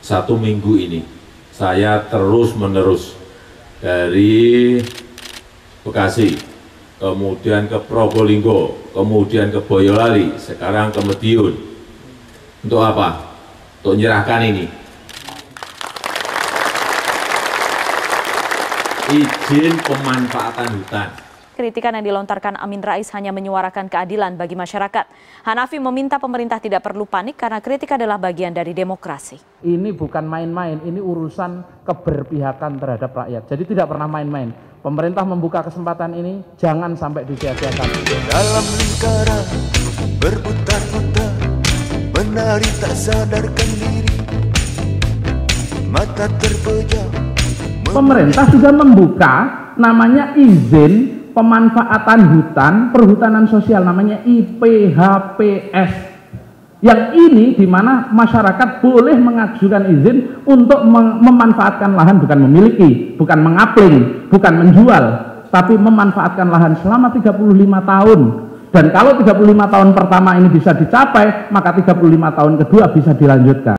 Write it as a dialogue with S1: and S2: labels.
S1: 1 minggu ini saya terus-menerus dari Bekasi, kemudian ke Probolinggo, kemudian ke Boyolali, sekarang ke Madiun. Untuk apa? Untuk menyerahkan ini. Izin pemanfaatan hutan.
S2: Kritikan yang dilontarkan Amin Rais hanya menyuarakan keadilan bagi masyarakat. Hanafi meminta pemerintah tidak perlu panik karena kritik adalah bagian dari demokrasi.
S3: Ini bukan main-main, ini urusan keberpihakan terhadap rakyat. Jadi tidak pernah main-main. Pemerintah membuka kesempatan ini, jangan sampai disia-siakan.
S4: Dalam lingkaran berputar-putar, menari tak sadarkan diri, mata terpejam.
S3: Pemerintah sudah membuka namanya izin pemanfaatan hutan, perhutanan sosial, namanya IPHPS. Yang ini di mana masyarakat boleh mengajukan izin untuk memanfaatkan lahan, bukan memiliki, bukan mengapling, bukan menjual, tapi memanfaatkan lahan selama 35 tahun. Dan kalau 35 tahun pertama ini bisa dicapai, maka 35 tahun kedua bisa dilanjutkan.